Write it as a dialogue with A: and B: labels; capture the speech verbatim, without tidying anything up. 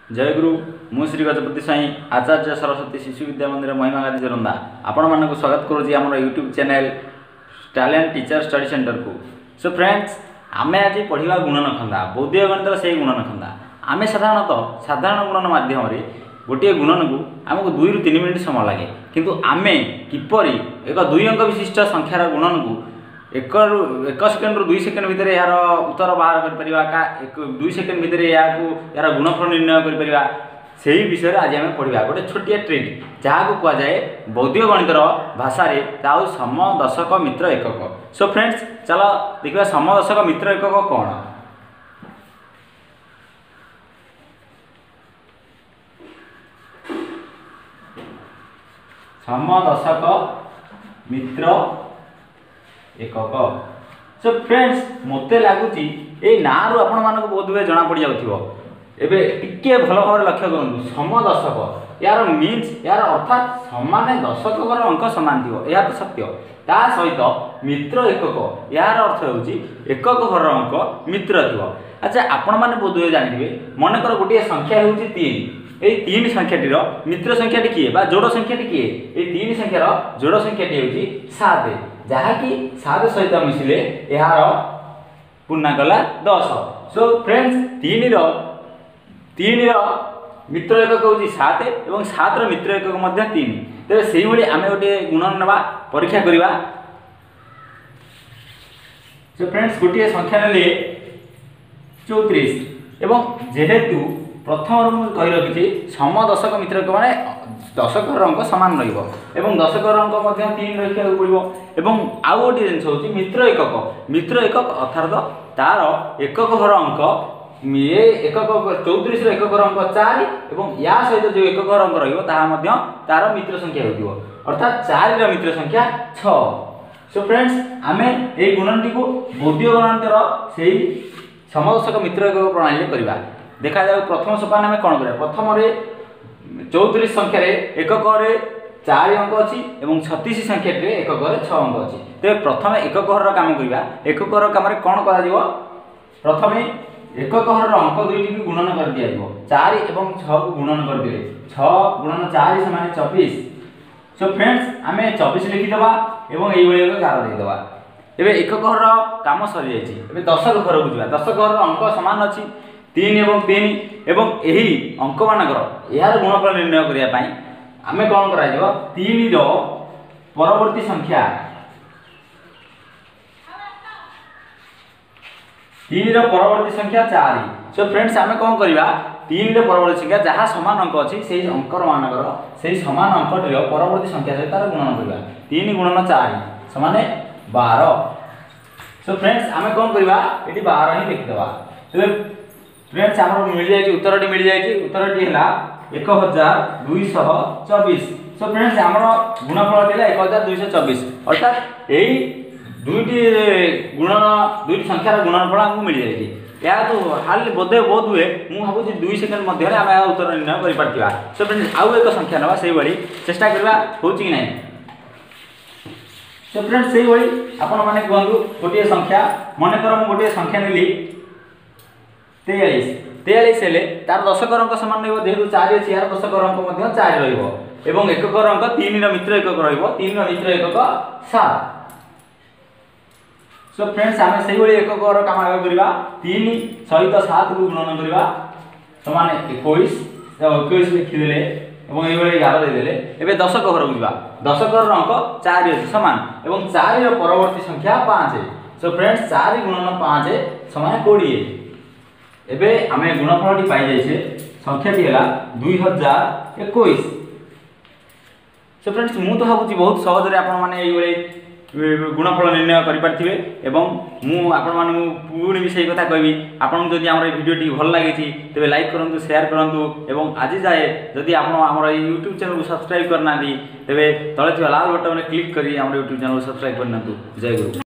A: जय गुरु मु श्री गजपति साई आचार्य सरस्वती शिशु विद्या मंदिर महिमा गांधी जोरंदा आपण मानक स्वागत करुँच आम YouTube channel talent teacher study centre को। सो फ्रेंड्स आमे आज पढ़ा गुणनखंदा बौद्धिक गणित से गुणनखंदा आम साधारणतः साधारण गुणन माध्यम गोटे गुणन को आमको दुई रु तीन मिनिट समय लगे किंतु आमे किपरि एक दुई अंक विशिष्ट संख्यार गुणन को एक एक सेकेंड रु दुई सेकेंड भितर यार उत्तर बाहर कर दुई सेकेंड भितर यार गुणफल निर्णय कर से विषय आज आम पढ़ा गोटे छोटिया ट्रिक जहाँ को कहुए बौद्धिक गणितर भाषा सम दशक मित्र एकक। सो फ्रेंड्स चलो देखा सम दशक मित्र एकक कौन। सम दशक मित्र एकक। सो फ्रेंड्स मते लगुच ये ना रु आपण मानक बहुत भाई जना पड़ जाउथिबो एबे टिके भल भाव लक्ष्य करूँ सम दशक यार मीन्स यार अर्थात समान दशक अंक सामान थी यह तो सत्य ता सहित मित्र एकक यार अर्थ होउची एकक घर अंक मित्र थी। अच्छा आपण मैंने बोध हुए जानते मनकर गोटे संख्या होउची तीन ये तीन संख्याटीर मित्र संख्याटी किए बा जोड़ संख्याटी किए ये तीन संख्यार जोड़ संख्याटी होउची सात जहाँकि सात सहित मिसिले यार पूर्णांक गला दस। सो फ्रेंड्स तीन रो तीन मित्र एकक हूँ सात और सात मित्र एकक तीन तेरे से आम गोटे गुणन ना परीक्षा करवा। सो फ्रेंड्स गोटे संख्या ने चौतीस एवं जेहेतु प्रथम कही रखी सम दशक मित्र एकक माने दशक अंक सामान रही दशक अंक तीन रखा पड़ो एवं आउ गोटे जिन हूँ मित्र एकक मित्र एकक अर्थात तार एकक घर अंक ये एकक चौतीस एकक अंक चार और या सहित जो एकक अंक रही तार मित्र संख्या हो अर्थात चार मित्र संख्या छः। सो फ्रेंड्स आम ये गुणनटी को बौद्धिक गणितर से समदशक मित्र एकक प्रणाली करवा। देखा जाए प्रथम सोपान आम कौन कर प्रथम चौतीस संख्यार एकक चार अंक अच्छी और छत्तीस संख्या एकक छः अंक अच्छी तेज प्रथम एकक घर कम करवा। एकक घर कम कौन कर प्रथम एकक घर अंक दुईटी को गुणन कर दिया चार एवं छः को गुणन कर दिए छः गुणन चार समान चौबीस। सो फ्रेंड्स आम चौबीस लिखिदेवा और ये गार देदेवा एवं एकक घर कम सरी जाए दशक घर को जावा दशक घर अंक सामान अच्छी तीन एवं तीन एवं यही अंक मानकर यार गुणफल निर्णय करने आम कौन कर तीन परवर्ती संख्या तीन परवर्ती संख्या चार। सो फ्रेंड्स आम कौन करवा तीन परवर्ती संख्या जहाँ सामान अंक अच्छी से अंकर मानकर से सामान अंक परवर्ती संख्या सहित तार गुणन करवा तीन गुणन चार समान बार। सो फ्रेंड्स आम कौन करवा ये बार ही लिखिदेवा तो फ्रेंड्स आम मिल जाए उत्तर मिल जाए उत्तर है एक हजार दुईश चौबीस। सो फ्रेंड्स आम गुणफल है एक हजार दुईश चौबीस अर्थात यही दुईटी गुणन दुईटी संख्यार गुणनफल आमको मिल जाए या तो हाल बोधे बहुत हुए मुझे भावी दुई सेकेंड मध्य आम उत्तर निर्णय कर। सो फ्रेंड्स आउ एक संख्या ना से चेष्टा करवा हो कि ना। सो फ्रेंड्स से आपण मैंने कहूँ गोटे संख्या मनकर मुझे गोटे संख्या नेली तेयालीस तेयालीस हेले तार दशक अंक सामान रही जेहतु चार अच्छी यार दशक अंक चार रही एकक अंक तीन मित्र एकक तीन मित्र एकक सात। सो फ्रेंड्स आम से एकक कम करवा तीन सहित सात को गुणन करवा समान इक्कीस इक्कीस लिखिदे और ये गार देदेले एवं दशक घर को दशक घर अंक चार अच्छी सामान और चार परवर्ती संख्या पाँच। सो फ्रेंड्स चार गुणन पाँच समान कोड़े एवं आम गुणफल पाई जाइए संख्याटी है दुई हजार एक। सो फ्रेंड्स मुझे तो भावी बहुत सहज आपने गुणफल निर्णय करें एवं मुझे पुणी भी सही कथा कहबी आपन जदि आम भिडियोटी भल लगी तेज लाइक करूँ शेयर करूँ एवं आज जाए जदि आप यूट्यूब चैनल को सब्सक्राइब करना तेज तले लाल बटन क्लिक कर यूट्यूब चैनल को सब्सक्राइब करना। जय गुरु।